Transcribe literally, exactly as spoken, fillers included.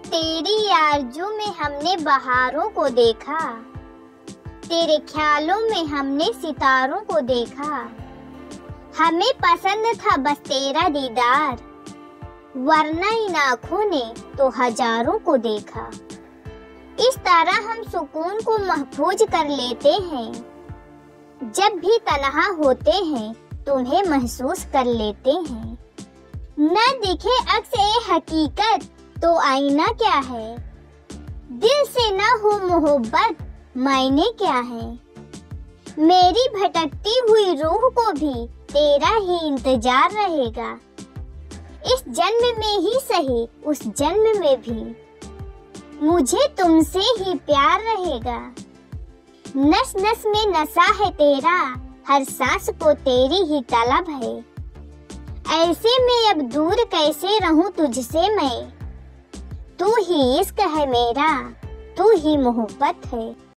तेरी आरज़ू में हमने बहारों को देखा, तेरे ख्यालों में हमने सितारों को देखा। हमें पसंद था बस तेरा दीदार, वरना इन आँखों ने तो हजारों को देखा। इस तरह हम सुकून को महफूज कर लेते हैं, जब भी तन्हा होते हैं तुम्हें महसूस कर लेते हैं। न दिखे अक्स ए हकीकत तो आईना क्या है, दिल से न हो मोहब्बत मायने क्या है। मेरी भटकती हुई रूह को भी तेरा ही इंतजार रहेगा, इस जन्म में ही सही उस जन्म में भी मुझे तुमसे ही प्यार रहेगा। नस नस में नशा है तेरा, हर सांस को तेरी ही तलब है। ऐसे में अब दूर कैसे रहूं तुझसे मैं, तू ही इश्क है मेरा, तू ही मोहब्बत है।